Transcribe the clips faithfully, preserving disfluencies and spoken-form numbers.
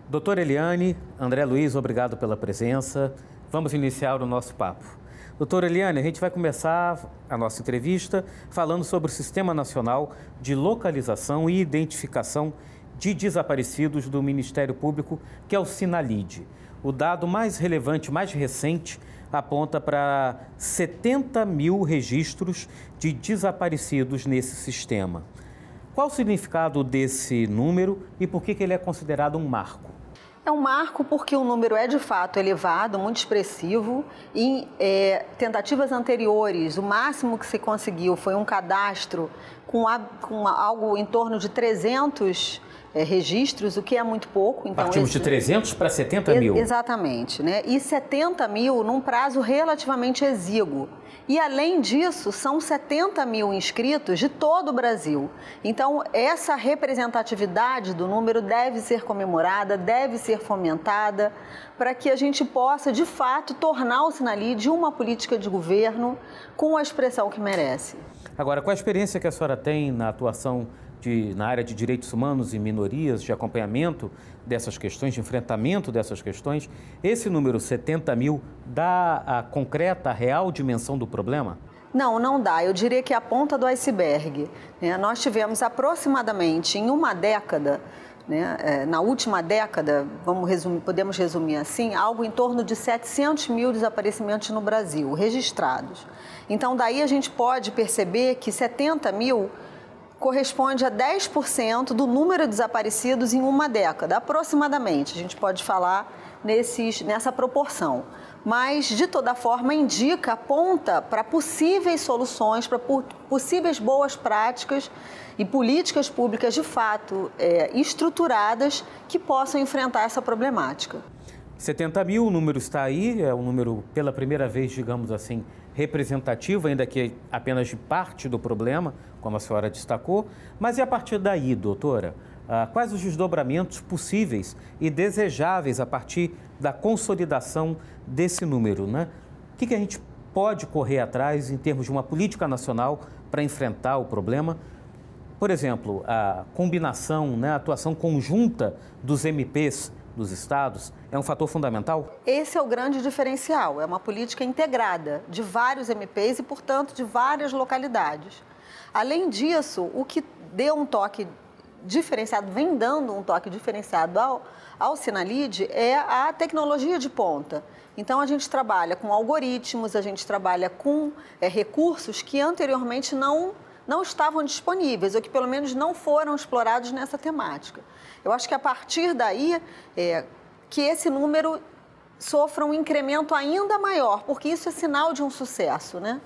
Doutora Eliane, André Luiz, obrigado pela presença. Vamos iniciar o nosso papo. Doutora Eliane, a gente vai começar a nossa entrevista falando sobre o Sistema Nacional de Localização e Identificação de Desaparecidos do Ministério Público, que é o SINALIDE. O dado mais relevante, mais recente, aponta para setenta mil registros de desaparecidos nesse sistema. Qual o significado desse número e por que que ele é considerado um marco? É um marco porque o número é de fato elevado, muito expressivo. Em é, tentativas anteriores, o máximo que se conseguiu foi um cadastro com, a, com algo em torno de trezentos é, registros, o que é muito pouco. Então, partimos esse, de trezentos para setenta mil. Exatamente, né? E setenta mil num prazo relativamente exíguo. E, além disso, são setenta mil inscritos de todo o Brasil. Então, essa representatividade do número deve ser comemorada, deve ser fomentada, para que a gente possa, de fato, tornar o SINALIDE uma política de governo com a expressão que merece. Agora, qual a experiência que a senhora tem na atuação de, na área de direitos humanos e minorias, de acompanhamento dessas questões, de enfrentamento dessas questões? Esse número setenta mil dá a concreta, a real dimensão do problema? Não, não dá. Eu diria que é a ponta do iceberg. Né? Nós tivemos aproximadamente em uma década, né, é, na última década, vamos resumir, podemos resumir assim, algo em torno de setecentos mil desaparecimentos no Brasil, registrados. Então, daí a gente pode perceber que setenta mil corresponde a dez por cento do número de desaparecidos em uma década, aproximadamente. A gente pode falar nesses, nessa proporção. Mas, de toda forma, indica, aponta para possíveis soluções, para possíveis boas práticas e políticas públicas, de fato, é, estruturadas que possam enfrentar essa problemática. setenta mil, o número está aí, é um número, pela primeira vez, digamos assim, representativo, ainda que apenas de parte do problema, como a senhora destacou. Mas e a partir daí, doutora? Ah, quais os desdobramentos possíveis e desejáveis a partir da consolidação desse número, né? O que que a gente pode correr atrás em termos de uma política nacional para enfrentar o problema? Por exemplo, a combinação, né, a atuação conjunta dos M Ps dos estados é um fator fundamental? Esse é o grande diferencial, é uma política integrada de vários M Ps e, portanto, de várias localidades. Além disso, o que deu um toque diferenciado, vem dando um toque diferenciado ao, ao SINALIDE é a tecnologia de ponta. Então, a gente trabalha com algoritmos, a gente trabalha com é, recursos que anteriormente não, não estavam disponíveis, ou que pelo menos não foram explorados nessa temática. Eu acho que a partir daí, é, que esse número sofra um incremento ainda maior, porque isso é sinal de um sucesso, né?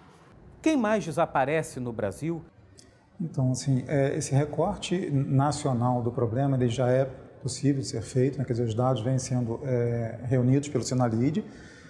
Quem mais desaparece no Brasil? Então, assim, é, esse recorte nacional do problema ele já é possível de ser feito, né? Quer dizer, os dados vêm sendo é, reunidos pelo SINALIDE.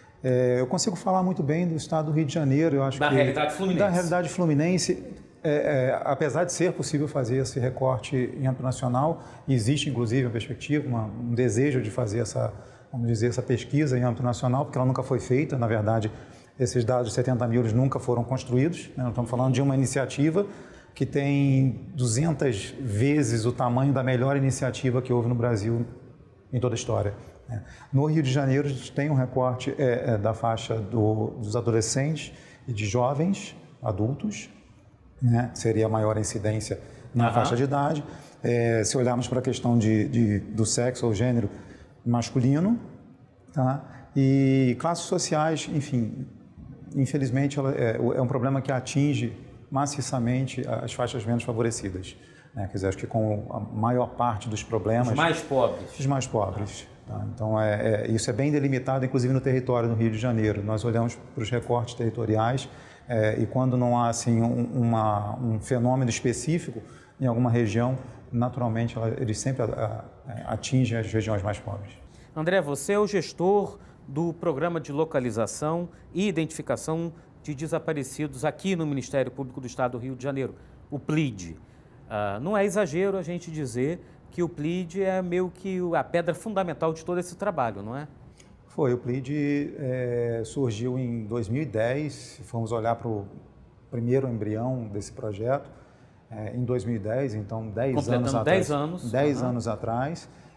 É, eu consigo falar muito bem do estado do Rio de Janeiro, eu acho da que... realidade fluminense. Da realidade fluminense. É, é, apesar de ser possível fazer esse recorte em âmbito nacional, existe inclusive uma perspectiva, uma, um desejo de fazer essa, vamos dizer, essa pesquisa em âmbito nacional, porque ela nunca foi feita. Na verdade, esses dados de setenta mil nunca foram construídos, né? Nós estamos falando de uma iniciativa que tem duzentas vezes o tamanho da melhor iniciativa que houve no Brasil em toda a história. Né? No Rio de Janeiro, a gente tem um recorte é, é, da faixa do, dos adolescentes e de jovens adultos, né? Seria a maior incidência na uhum. faixa de idade. É, se olharmos para a questão de, de, do sexo ou gênero masculino, tá? E classes sociais, enfim, infelizmente ela é, é um problema que atinge maciçamente as faixas menos favorecidas. Né? Quer dizer, acho que com a maior parte dos problemas... Os mais pobres. Os mais pobres. Tá? Então, é, é, isso é bem delimitado, inclusive no território do Rio de Janeiro. Nós olhamos para os recortes territoriais é, e quando não há assim, um, uma, um fenômeno específico em alguma região, naturalmente ela, ele sempre a, a, atinge as regiões mais pobres. André, você é o gestor do Programa de Localização e Identificação de Desaparecidos aqui no Ministério Público do Estado do Rio de Janeiro, o PLIDE. Uh, não é exagero a gente dizer que o PLIDE é meio que a pedra fundamental de todo esse trabalho, não é? Foi, o PLIDE é, surgiu em dois mil e dez, fomos olhar para o primeiro embrião desse projeto, é, em dois mil e dez, então dez anos atrás. dez anos. dez uhum. anos atrás.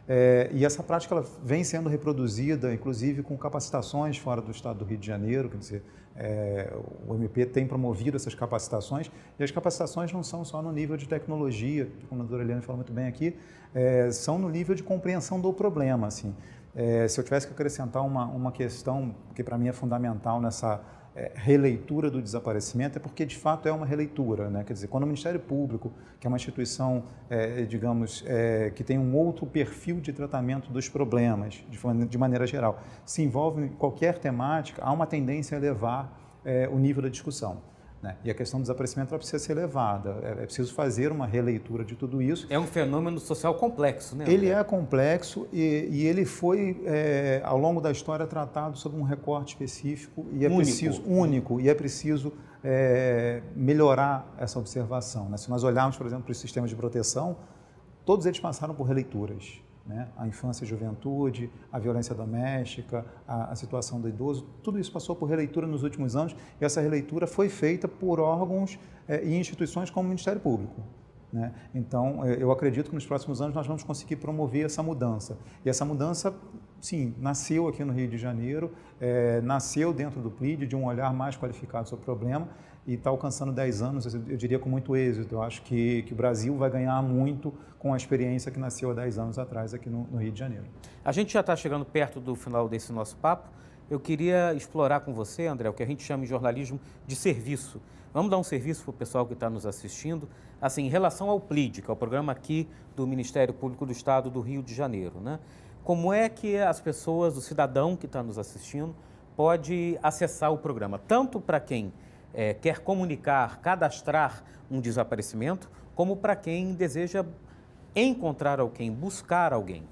É, e essa prática ela vem sendo reproduzida, inclusive com capacitações fora do estado do Rio de Janeiro, quer dizer, é, o M P tem promovido essas capacitações, e as capacitações não são só no nível de tecnologia, como a doutora Eliane falou muito bem aqui, é, são no nível de compreensão do problema. Assim. É, se eu tivesse que acrescentar uma, uma questão que para mim é fundamental nessa É, releitura do desaparecimento, é porque de fato é uma releitura, né? Quer dizer, quando o Ministério Público, que é uma instituição, é, digamos, é, que tem um outro perfil de tratamento dos problemas, de, de maneira geral, se envolve em qualquer temática, há uma tendência a elevar é, o nível da discussão. Né? E a questão do desaparecimento ela precisa ser elevada, é, é preciso fazer uma releitura de tudo isso. É um fenômeno social complexo, né? Ele é complexo e, e ele foi, é, ao longo da história, tratado sob um recorte específico e é único. preciso único e é preciso é, melhorar essa observação. Né? Se nós olharmos, por exemplo, para os sistemas de proteção, todos eles passaram por releituras. Né? A infância e juventude, a violência doméstica, a, a situação do idoso, tudo isso passou por releitura nos últimos anos e essa releitura foi feita por órgãos eh, e instituições como o Ministério Público. Né? Então, eh, eu acredito que nos próximos anos nós vamos conseguir promover essa mudança. E essa mudança, sim, nasceu aqui no Rio de Janeiro, eh, nasceu dentro do P L I D, de um olhar mais qualificado sobre o problema, e está alcançando dez anos, eu diria, com muito êxito. Eu acho que, que o Brasil vai ganhar muito com a experiência que nasceu há dez anos atrás aqui no, no Rio de Janeiro. A gente já está chegando perto do final desse nosso papo. Eu queria explorar com você, André, o que a gente chama em jornalismo de serviço. Vamos dar um serviço para o pessoal que está nos assistindo. Assim, em relação ao P L I D, que é o programa aqui do Ministério Público do Estado do Rio de Janeiro, né? Como é que as pessoas, o cidadão que está nos assistindo, pode acessar o programa? Tanto para quem É, quer comunicar, cadastrar um desaparecimento, como para quem deseja encontrar alguém, buscar alguém.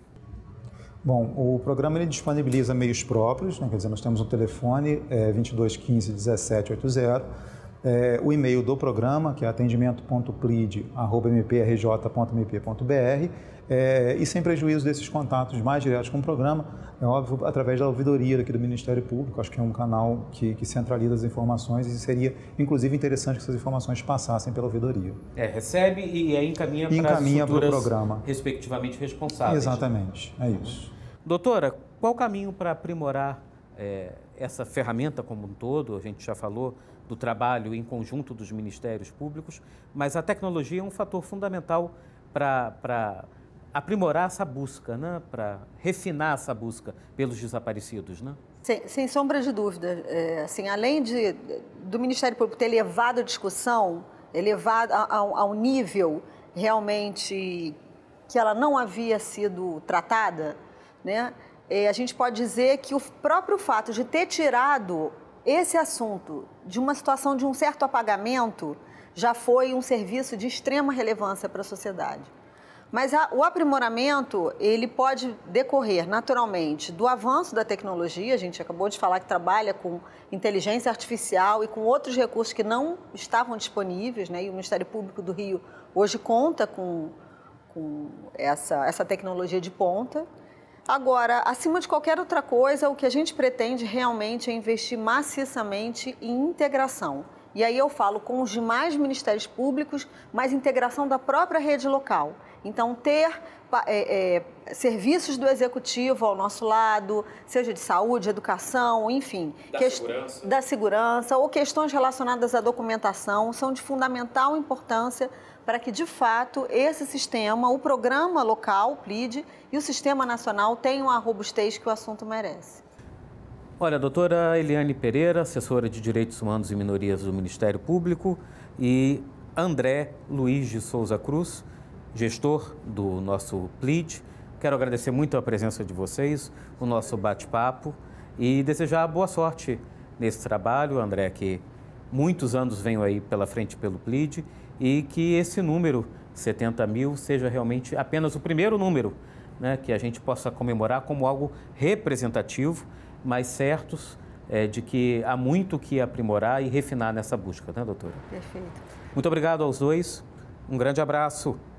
Bom, o programa ele disponibiliza meios próprios, né? Quer dizer, nós temos um telefone é, vinte e dois, quinze, dezessete oitenta, é, o e-mail do programa, que é atendimento ponto plid arroba m p r j ponto m p ponto b r, é, e sem prejuízo desses contatos mais diretos com o programa, é óbvio, através da ouvidoria aqui do Ministério Público. Acho que é um canal que, que centraliza as informações e seria, inclusive, interessante que essas informações passassem pela ouvidoria. É, recebe e aí encaminha, encaminha para as para o programa, respectivamente responsáveis. Exatamente, é isso. Doutora, qual o caminho para aprimorar é, essa ferramenta como um todo? A gente já falou do trabalho em conjunto dos ministérios públicos, mas a tecnologia é um fator fundamental para aprimorar essa busca, né? Para refinar essa busca pelos desaparecidos, né? Sem, sem sombra de dúvida. É, assim, além de, do Ministério Público ter levado a discussão, elevado a, a, a um nível realmente que ela não havia sido tratada, né? É, a gente pode dizer que o próprio fato de ter tirado esse assunto de uma situação de um certo apagamento já foi um serviço de extrema relevância para a sociedade. Mas a, o aprimoramento, ele pode decorrer naturalmente do avanço da tecnologia. A gente acabou de falar que trabalha com inteligência artificial e com outros recursos que não estavam disponíveis, né? E o Ministério Público do Rio hoje conta com, com essa, essa tecnologia de ponta. Agora, acima de qualquer outra coisa, o que a gente pretende realmente é investir maciçamente em integração. E aí eu falo com os demais ministérios públicos, mas integração da própria rede local. Então, ter é, é, serviços do executivo ao nosso lado, seja de saúde, educação, enfim. Da que... segurança. Da segurança ou questões relacionadas à documentação são de fundamental importância para que, de fato, esse sistema, o programa local, o P L I D, e o sistema nacional tenham a robustez que o assunto merece. Olha, doutora Eliane Pereira, assessora de Direitos Humanos e Minorias do Ministério Público, e André Luiz de Souza Cruz, gestor do nosso P L I D. Quero agradecer muito a presença de vocês, o nosso bate-papo e desejar boa sorte nesse trabalho, André, que muitos anos venham aí pela frente pelo P L I D e que esse número, setenta mil, seja realmente apenas o primeiro número, né, que a gente possa comemorar como algo representativo, mas certos é, de que há muito que aprimorar e refinar nessa busca, né, doutora? Perfeito. Muito obrigado aos dois, um grande abraço.